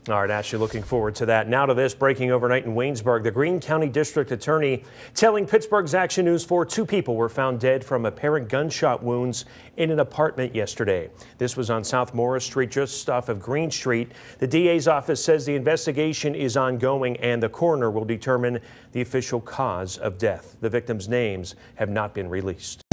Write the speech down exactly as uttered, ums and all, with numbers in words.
All right, Ashley, looking forward to that. Now to this, breaking overnight in Waynesburg. The Greene County District Attorney telling Pittsburgh's Action News four two people were found dead from apparent gunshot wounds in an apartment yesterday. This was on South Morris Street, just off of Green Street. The D A's office says the investigation is ongoing and the coroner will determine the official cause of death. The victims' names have not been released.